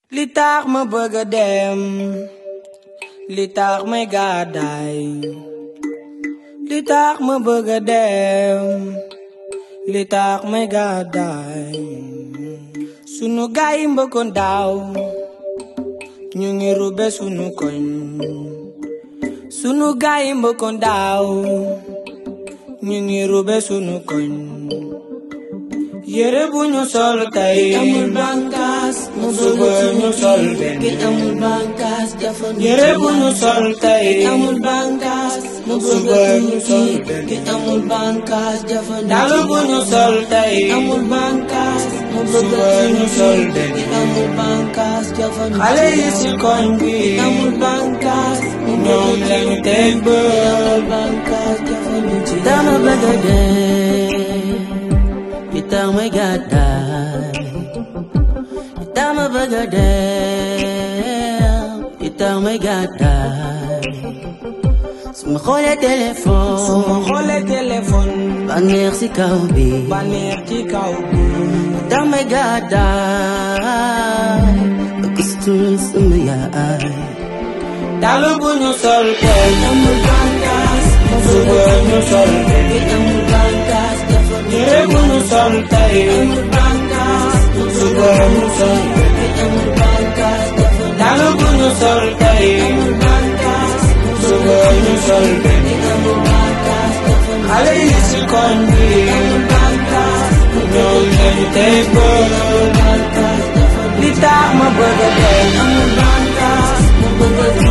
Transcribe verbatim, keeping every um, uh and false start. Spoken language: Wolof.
li tax ma bëgg a dem li tax may gàddaay li tax ma bëgg a dem li tax may gàddaay sunu gaay mbëkkoon daaw ñu ngi rube sunu koñ sunu gaay mbëkkoon daaw ñu ngi rube sunu koñ yére bu ñu sol tey amul bankas suba ñu sol benn amul bankas yére bu ñu sol tey amul bankas suba ñu sol benn amul bankas dalu bu ñu sol tey amul bankas suba ñu sol benn amul bankas xale yi ci koñ bi amul bankas ñoom lañu teg ba amul bankas dama bëgg a dem li tax may gàddaay li tax ma bëgg a dem li tax may gàddaay su ma xoolee téléphone su ma xoolee téléphone bànneex ci kaw bi bànneex ci kaw bi li tax may gàddaay ba gëstul sama yaay dalu bu ñu sol tey amul bankas suba ñu sol benn amul bankas yére bu ñu sol tey amul bankas suba ñu sol benn amul bankas dalu bu ñu sol tey amul bankas suba ñu sol benn amul bankas xale yi ci koñ bi amul bankas ñoom lañu teg ba bankas li tax ma bëgg a dem amul bankas